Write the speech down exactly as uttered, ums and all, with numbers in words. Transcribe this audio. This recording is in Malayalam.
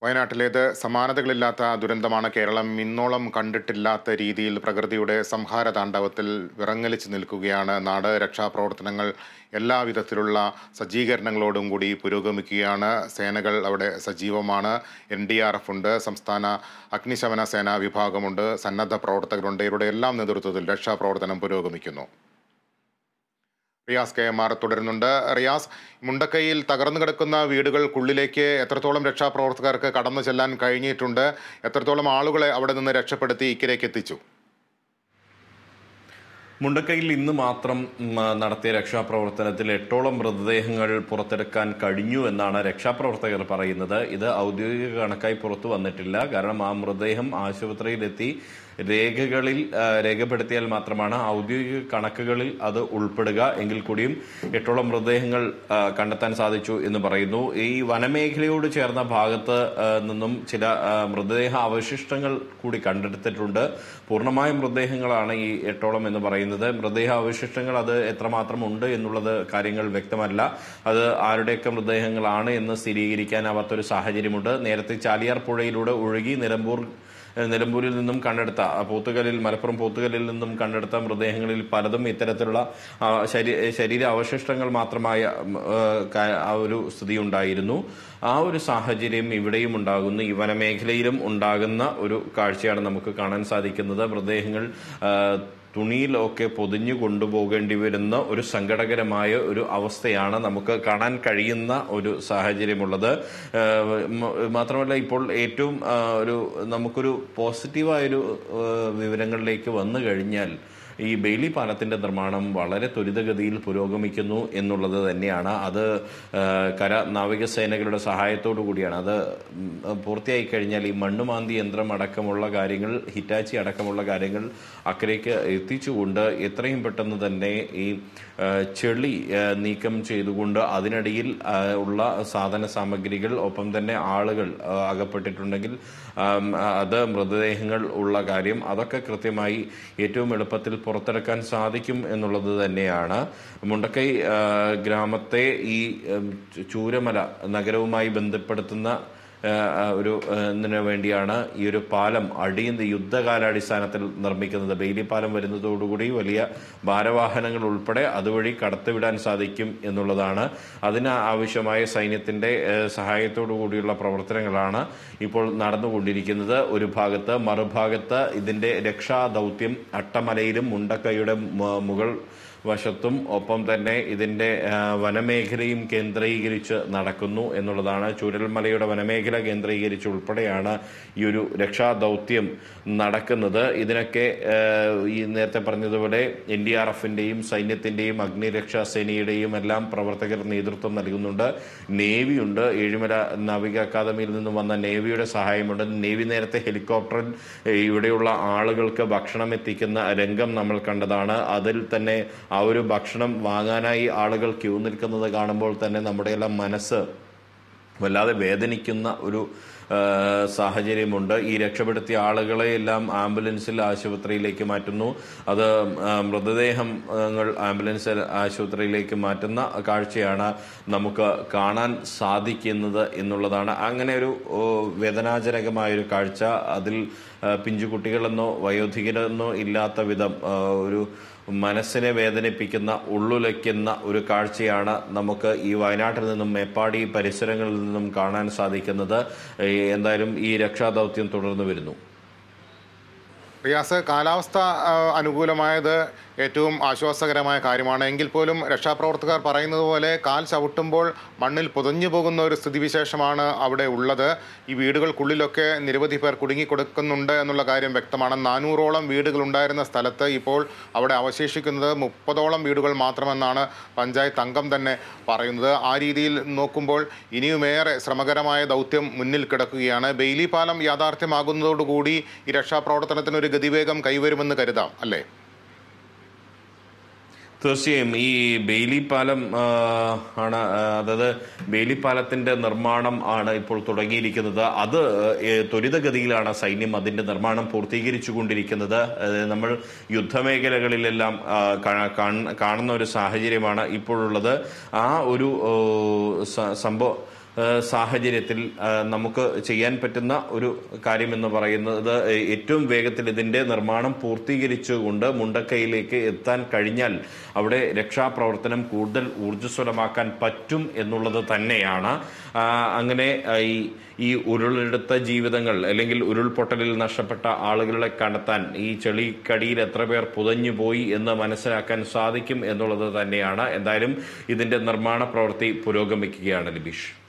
വയനാട്ടിലേത് സമാനതകളില്ലാത്ത ദുരന്തമാണ്. കേരളം ഇന്നോളം കണ്ടിട്ടില്ലാത്ത രീതിയിൽ പ്രകൃതിയുടെ സംഹാര താണ്ഡവത്തിൽ വിറങ്ങലിച്ച് നിൽക്കുകയാണ് നാട്. രക്ഷാപ്രവർത്തനങ്ങൾ എല്ലാവിധത്തിലുള്ള സജ്ജീകരണങ്ങളോടും കൂടി പുരോഗമിക്കുകയാണ്. സേനകൾ അവിടെ സജീവമാണ്. എൻ ഡി ആർ എഫ് ഉണ്ട്, സംസ്ഥാന അഗ്നിശമന സേനാ വിഭാഗമുണ്ട്, സന്നദ്ധ പ്രവർത്തകരുണ്ട്. ഇവരുടെ എല്ലാം നേതൃത്വത്തിൽ രക്ഷാപ്രവർത്തനം പുരോഗമിക്കുന്നു. റിയാസ് കെ എം ആർ തുടരുന്നുണ്ട്. റിയാസ്, മുണ്ടക്കൈയിൽ തകർന്നു കിടക്കുന്ന വീടുകൾക്കുള്ളിലേക്ക് എത്രത്തോളം രക്ഷാപ്രവർത്തകർക്ക് കടന്നു ചെല്ലാൻ കഴിഞ്ഞിട്ടുണ്ട്? എത്രത്തോളം ആളുകളെ അവിടെ നിന്ന് രക്ഷപ്പെടുത്തി ഇക്കരയ്ക്ക് എത്തിച്ചു? മുണ്ടക്കൈയിൽ ഇന്ന് മാത്രം നടത്തിയ രക്ഷാപ്രവർത്തനത്തിൽ എട്ടോളം മൃതദേഹങ്ങൾ പുറത്തെടുക്കാൻ കഴിഞ്ഞു എന്നാണ് രക്ഷാപ്രവർത്തകർ പറയുന്നത്. ഇത് ഔദ്യോഗിക കണക്കായി പുറത്തു വന്നിട്ടില്ല. കാരണം ആ മൃതദേഹം ആശുപത്രിയിലെത്തി രേഖകളിൽ രേഖപ്പെടുത്തിയാൽ മാത്രമാണ് ഔദ്യോഗിക കണക്കുകളിൽ അത് ഉൾപ്പെടുക. എങ്കിൽ കൂടിയും എട്ടോളം മൃതദേഹങ്ങൾ കണ്ടെത്താൻ സാധിച്ചു എന്ന് പറയുന്നു. ഈ വനമേഖലയോട് ചേർന്ന ഭാഗത്ത് നിന്നും ചില മൃതദേഹ അവശിഷ്ടങ്ങൾ കൂടി കണ്ടെടുത്തിട്ടുണ്ട്. പൂർണ്ണമായ മൃതദേഹങ്ങളാണ് ഈ എട്ടോളം എന്ന് പറയുന്നത്. മൃതദേഹ അവശിഷ്ടങ്ങൾ അത് എത്രമാത്രം ഉണ്ട് എന്നുള്ളത് കാര്യങ്ങൾ വ്യക്തമല്ല. അത് ആരുടെയൊക്കെ മൃതദേഹങ്ങളാണ് എന്ന് സ്ഥിരീകരിക്കാനാവാത്തൊരു സാഹചര്യമുണ്ട്. നേരത്തെ ചാലിയാർ പുഴയിലൂടെ ഒഴുകി നിലമ്പൂർ നിലമ്പൂരിൽ നിന്നും കണ്ടെടുത്ത പോത്തുകലിൽ മലപ്പുറം പോത്തുകലിൽ നിന്നും കണ്ടെടുത്ത മൃതദേഹങ്ങളിൽ പലതും ഇത്തരത്തിലുള്ള ശരീര അവശിഷ്ടങ്ങൾ മാത്രമായ ആ ഒരു സ്ഥിതി ഉണ്ടായിരുന്നു. ആ ഒരു സാഹചര്യം ഇവിടെയും ഉണ്ടാകുന്നു. ഈ വനമേഖലയിലും ഉണ്ടാകുന്ന ഒരു കാഴ്ചയാണ് നമുക്ക് കാണാൻ സാധിക്കുന്നത്. മൃതദേഹങ്ങൾ തുണിയിലൊക്കെ പൊതിഞ്ഞു കൊണ്ടുപോകേണ്ടി വരുന്ന ഒരു സങ്കടകരമായ ഒരു അവസ്ഥയാണ് നമുക്ക് കാണാൻ കഴിയുന്ന ഒരു സാഹചര്യമുള്ളത്. മാത്രമല്ല, ഇപ്പോൾ ഏറ്റവും ഒരു നമുക്കൊരു പോസിറ്റീവായൊരു വിവരങ്ങളിലേക്ക് വന്നു കഴിഞ്ഞാൽ ഈ ബെയിലി പാലത്തിന്റെ നിർമ്മാണം വളരെ ത്വരിതഗതിയിൽ പുരോഗമിക്കുന്നു എന്നുള്ളത് തന്നെയാണ്. അത് കര നാവികസേനകളുടെ സഹായത്തോടു കൂടിയാണ്. അത് പൂർത്തിയായി കഴിഞ്ഞാൽ ഈ മണ്ണുമാന്തി യന്ത്രം അടക്കമുള്ള കാര്യങ്ങൾ, ഹിറ്റാച്ചി അടക്കമുള്ള കാര്യങ്ങൾ അക്കരയ്ക്ക് എത്തിച്ചുകൊണ്ട് എത്രയും പെട്ടെന്ന് തന്നെ ഈ ചെളി നീക്കം ചെയ്തുകൊണ്ട് അതിനിടയിൽ ഉള്ള സാധന സാമഗ്രികൾ, ഒപ്പം തന്നെ ആളുകൾ അകപ്പെട്ടിട്ടുണ്ടെങ്കിൽ അത് മൃതദേഹങ്ങൾ ഉള്ള കാര്യം, അതൊക്കെ കൃത്യമായി ഏറ്റവും എളുപ്പത്തിൽ പുറത്തെടുക്കാൻ സാധിക്കും എന്നുള്ളത് തന്നെയാണ്. മുണ്ടക്കൈ ഗ്രാമത്തെ ഈ ചൂരമല നഗരവുമായി ബന്ധപ്പെടുത്തുന്ന ഒരു ഇതിനു വേണ്ടിയാണ് ഈ ഒരു പാലം അടിയന്തര യുദ്ധകാലാടിസ്ഥാനത്തിൽ നിർമ്മിക്കുന്നത്. ബെയിലി പാലം വരുന്നതോടുകൂടി വലിയ ഭാരവാഹനങ്ങൾ ഉൾപ്പെടെ അതുവഴി കടത്തിവിടാൻ സാധിക്കും എന്നുള്ളതാണ്. അതിന് ആവശ്യമായ സൈന്യത്തിന്റെ സഹായത്തോടു കൂടിയുള്ള പ്രവർത്തനങ്ങളാണ് ഇപ്പോൾ നടന്നുകൊണ്ടിരിക്കുന്നത് ഒരു ഭാഗത്ത്. മറുഭാഗത്ത് ഇതിന്റെ രക്ഷാദൗത്യം അട്ടമലയിലും മുണ്ടക്കൈയുടെ മുകൾ വശത്തും ഒപ്പം തന്നെ ഇതിന്റെ വനമേഖലയും കേന്ദ്രീകരിച്ച് നടക്കുന്നു എന്നുള്ളതാണ്. ചൂരൽമലയുടെ വനമേഖല കേന്ദ്രീകരിച്ച് ഉൾപ്പെടെയാണ് ഈ ഒരു രക്ഷാദൗത്യം നടക്കുന്നത്. ഇതിനൊക്കെ ഈ നേരത്തെ പറഞ്ഞതുപോലെ എൻ ഡി ആർ എഫിന്റെയും സൈന്യത്തിന്റെയും അഗ്നിരക്ഷാ സേനയുടെയും എല്ലാം പ്രവർത്തകർ നേതൃത്വം നൽകുന്നുണ്ട്. നേവിയുണ്ട്. ഏഴിമല നാവിക അക്കാദമിയിൽ നിന്നും വന്ന നേവിയുടെ സഹായമുണ്ട്. നേവി നേരത്തെ ഹെലികോപ്റ്ററിൽ ഇവിടെയുള്ള ആളുകൾക്ക് ഭക്ഷണം എത്തിക്കുന്ന രംഗം നമ്മൾ കണ്ടതാണ്. അതിൽ തന്നെ ആ ഒരു ഭക്ഷണം വാങ്ങാനായി ആളുകൾ ക്യൂ നിൽക്കുന്നത് കാണുമ്പോൾ തന്നെ നമ്മുടെ എല്ലാം മനസ്സ് വല്ലാതെ വേദനിക്കുന്ന ഒരു സാഹചര്യമുണ്ട്. ഈ രക്ഷപ്പെടുത്തിയ ആളുകളെ എല്ലാം ആംബുലൻസിൽ ആശുപത്രിയിലേക്ക് മാറ്റുന്നു. അത് മൃതദേഹങ്ങൾ ആംബുലൻസ് ആശുപത്രിയിലേക്ക് മാറ്റുന്ന കാഴ്ചയാണ് നമുക്ക് കാണാൻ സാധിക്കുന്നത് എന്നുള്ളതാണ്. അങ്ങനെ ഒരു വേദനാജനകമായൊരു കാഴ്ച. അതിൽ പിഞ്ചുകുട്ടികളെന്നോ വയോധികരെന്നോ ഇല്ലാത്ത വിധം ഒരു മനസ്സിനെ വേദനിപ്പിക്കുന്ന, ഉള്ളുലയ്ക്കുന്ന ഒരു കാഴ്ചയാണ് നമുക്ക് ഈ വയനാട്ടിൽ നിന്നും മേപ്പാടി പരിസരങ്ങളിൽ നിന്നും കാണാൻ സാധിക്കുന്നത്. എന്തായാലും ഈ രക്ഷാദൗത്യം തുടർന്നു വരുന്നു. റിയാസ്, കാലാവസ്ഥ അനുകൂലമായത് ഏറ്റവും ആശ്വാസകരമായ കാര്യമാണ്. എങ്കിൽ പോലും രക്ഷാപ്രവർത്തകർ പറയുന്നത് പോലെ കാൽ ചവിട്ടുമ്പോൾ മണ്ണിൽ പുതഞ്ഞു പോകുന്ന ഒരു സ്ഥിതിവിശേഷമാണ് അവിടെ ഉള്ളത്. ഈ വീടുകൾക്കുള്ളിലൊക്കെ നിരവധി പേർ കുടുങ്ങിക്കൊടുക്കുന്നുണ്ട് എന്നുള്ള കാര്യം വ്യക്തമാണ്. നാനൂറോളം വീടുകൾ ഉണ്ടായിരുന്ന സ്ഥലത്ത് ഇപ്പോൾ അവിടെ അവശേഷിക്കുന്നത് മുപ്പതോളം വീടുകൾ മാത്രമെന്നാണ് പഞ്ചായത്ത് അംഗം തന്നെ പറയുന്നത്. ആ രീതിയിൽ നോക്കുമ്പോൾ ഇനിയുമേറെ ശ്രമകരമായ ദൗത്യം മുന്നിൽ കിടക്കുകയാണ്. ബെയിലി പാലം യാഥാർത്ഥ്യമാകുന്നതോടുകൂടി ഈ രക്ഷാപ്രവർത്തനത്തിനൊരു ഗതിവേഗം കൈവരുമെന്ന് കരുതാം, അല്ലേ? തീർച്ചയായും ഈ ബെയിലി പാലം ആണ്, അതായത് ബെയിലി പാലത്തിന്റെ നിർമ്മാണം ആണ് ഇപ്പോൾ തുടങ്ങിയിരിക്കുന്നത്. അത് ത്വരിതഗതിയിലാണ് സൈന്യം അതിന്റെ നിർമ്മാണം പൂർത്തീകരിച്ചു കൊണ്ടിരിക്കുന്നത്. നമ്മൾ യുദ്ധമേഖലകളിലെല്ലാം കാണുന്ന ഒരു സാഹചര്യമാണ് ഇപ്പോഴുള്ളത്. ആ ഒരു സംഭവം സാഹചര്യത്തിൽ നമുക്ക് ചെയ്യാൻ പറ്റുന്ന ഒരു കാര്യമെന്ന് പറയുന്നത് ഏറ്റവും വേഗത്തിൽ ഇതിന്റെ നിർമ്മാണം പൂർത്തീകരിച്ചുകൊണ്ട് മുണ്ടക്കൈയിലേക്ക് എത്താൻ കഴിഞ്ഞാൽ അവിടെ രക്ഷാപ്രവർത്തനം കൂടുതൽ ഊർജ്ജസ്വലമാക്കാൻ പറ്റും എന്നുള്ളത് തന്നെയാണ്. അങ്ങനെ ഈ ഈ ഉരുളെടുത്ത ജീവിതങ്ങൾ അല്ലെങ്കിൽ ഉരുൾപൊട്ടലിൽ നഷ്ടപ്പെട്ട ആളുകളെ കണ്ടെത്താൻ ഈ ചെളിക്കടിയിൽ എത്ര പേർ പുതഞ്ഞു പോയി എന്ന് മനസ്സിലാക്കാൻ സാധിക്കും എന്നുള്ളത് തന്നെയാണ്. എന്തായാലും ഇതിന്റെ നിർമ്മാണ പ്രവൃത്തി പുരോഗമിക്കുകയാണ് ലിബീഷ്.